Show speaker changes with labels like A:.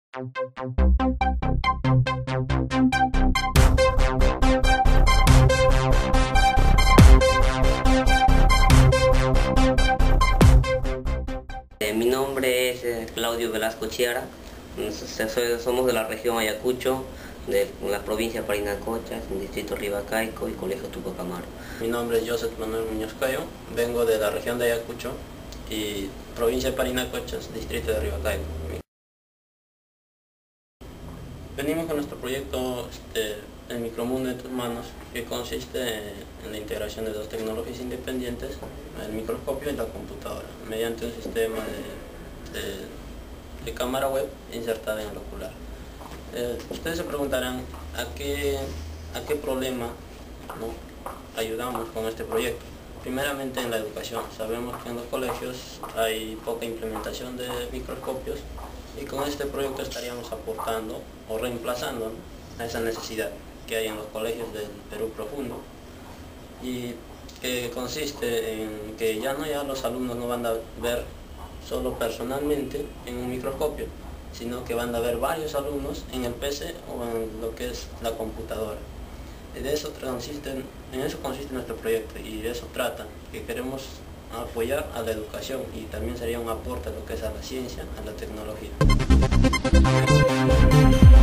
A: Mi nombre es Claudio Velasco Chiara, somos de la región Ayacucho, de la provincia de Parinacota, el distrito Ribacaico y Colegio Tupac Amaru.
B: Mi nombre es Joseph Manuel Muñoz Cayo, vengo de la región de Ayacucho y provincia de Parinacota, distrito de Ribacaico. Venimos con nuestro proyecto El micromundo en tus manos, que consiste en la integración de dos tecnologías independientes, el microscopio y la computadora, mediante un sistema de cámara web insertada en el ocular. Ustedes se preguntarán a qué problema, ¿no?, ayudamos con este proyecto. Primeramente en la educación. Sabemos que en los colegios hay poca implementación de microscopios y con este proyecto estaríamos aportando o reemplazando, ¿no?, a esa necesidad que hay en los colegios del Perú profundo, y que consiste en que ya los alumnos no van a ver solo personalmente en un microscopio, sino que van a ver varios alumnos en el PC o en lo que es la computadora. En eso consiste nuestro proyecto y de eso trata, que queremos apoyar a la educación y también sería un aporte a lo que es a la ciencia, a la tecnología.